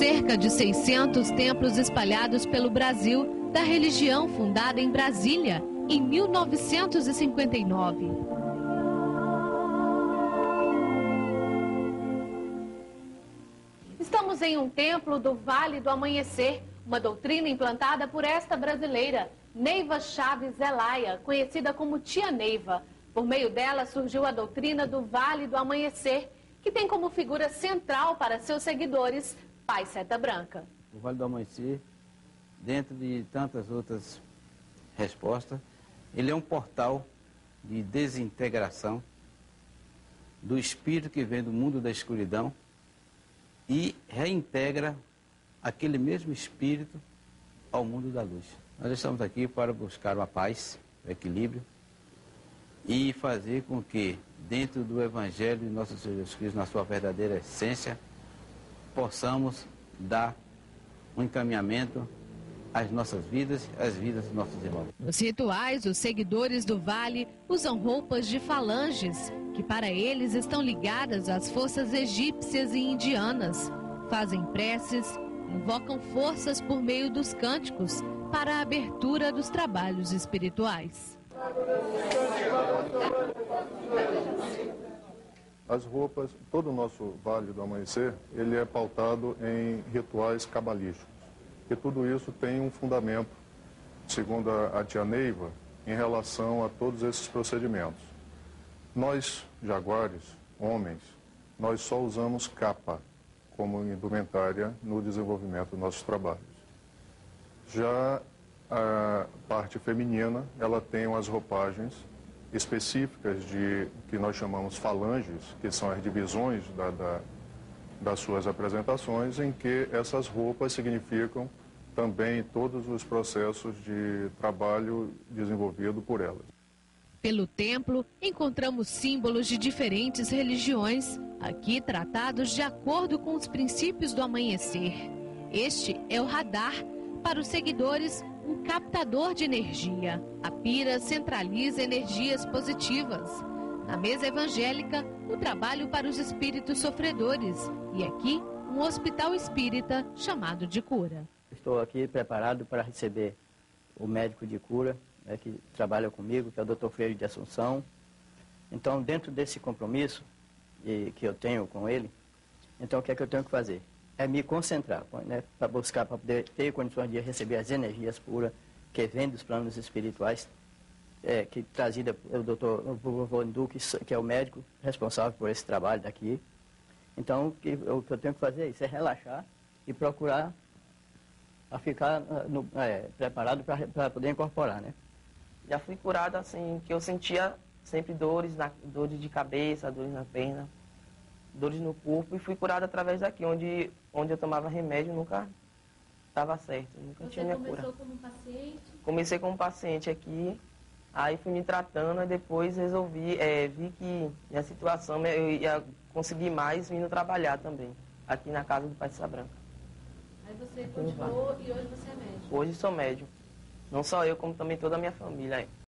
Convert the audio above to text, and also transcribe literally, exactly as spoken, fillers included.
cerca de seiscentos templos espalhados pelo Brasil, da religião fundada em Brasília, em mil novecentos e cinquenta e nove. Estamos em um templo do Vale do Amanhecer, uma doutrina implantada por esta brasileira, Neiva Chaves Zelaya, conhecida como Tia Neiva. Por meio dela surgiu a doutrina do Vale do Amanhecer, que tem como figura central para seus seguidores, Pai Seta Branca. O Vale do Amanhecer, dentro de tantas outras respostas, ele é um portal de desintegração do espírito que vem do mundo da escuridão e reintegra aquele mesmo espírito ao mundo da luz. Nós estamos aqui para buscar a paz, o equilíbrio e fazer com que, dentro do Evangelho de Nosso Senhor Jesus Cristo, na sua verdadeira essência, possamos dar um encaminhamento às nossas vidas, às vidas dos nossos irmãos. Nos rituais, os seguidores do Vale usam roupas de falanges, que para eles estão ligadas às forças egípcias e indianas. Fazem preces, invocam forças por meio dos cânticos para a abertura dos trabalhos espirituais. As roupas, todo o nosso Vale do Amanhecer, ele é pautado em rituais cabalísticos. E tudo isso tem um fundamento, segundo a, a Tia Neiva, em relação a todos esses procedimentos. Nós, jaguares, homens, nós só usamos capa como indumentária no desenvolvimento dos nossos trabalhos. Já a parte feminina, ela tem umas roupagens específicas de que nós chamamos falanges, que são as divisões da, da, das suas apresentações, em que essas roupas significam também todos os processos de trabalho desenvolvido por elas. Pelo templo, encontramos símbolos de diferentes religiões, aqui tratados de acordo com os princípios do amanhecer. Este é o radar, para os seguidores, um captador de energia. A pira centraliza energias positivas. Na mesa evangélica, o trabalho para os espíritos sofredores. E aqui, um hospital espírita chamado de cura. Estou aqui preparado para receber o médico de cura, né, que trabalha comigo, que é o doutor Freire de Assunção. Então, dentro desse compromisso e, que eu tenho com ele, então o que é que eu tenho que fazer? É me concentrar, né, para buscar, para poder ter condições de receber as energias puras que vêm dos planos espirituais, é, que trazida pelo doutor Von Duque, que é o médico responsável por esse trabalho daqui. Então, o que eu, o que eu tenho que fazer é isso, é relaxar e procurar a ficar no, é, preparado para poder incorporar, né? Já fui curado, assim, que eu sentia sempre dores, na, dores de cabeça, dores na perna, dores no corpo, e fui curado através daqui, onde, onde eu tomava remédio, nunca estava certo, nunca Você tinha minha cura. Você começou como paciente? Comecei como paciente aqui, aí fui me tratando, e depois resolvi, é, vi que minha situação, eu ia conseguir mais vindo trabalhar também, aqui na casa do Pai Seta Branca. Aí você continuou e hoje você é médico? Hoje sou médico. Não só eu, como também toda a minha família.